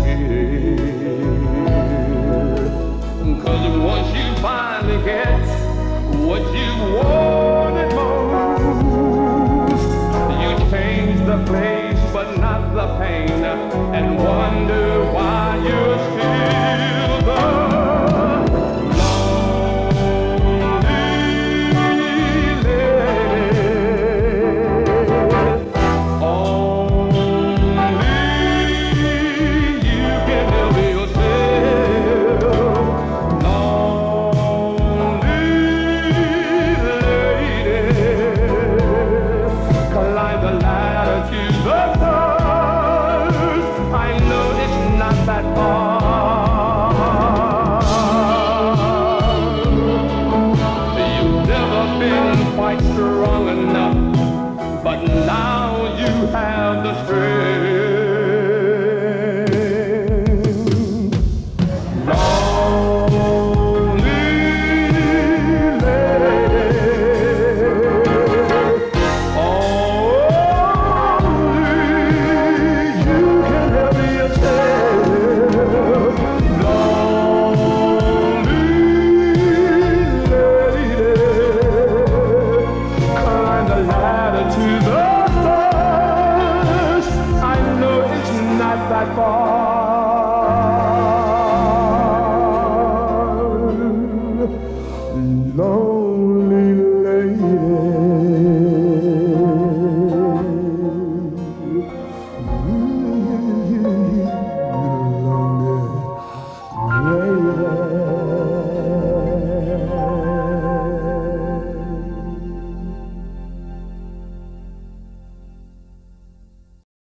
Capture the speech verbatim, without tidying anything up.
'Cause once you finally get what you wanted most, you change the place but not the pain, and wonder why you're still the quite strong enough, but now you have the strength. Lonely lady, only you can help yourself. Lonely lady, to the stars, I know it's not that far. Lonely lady.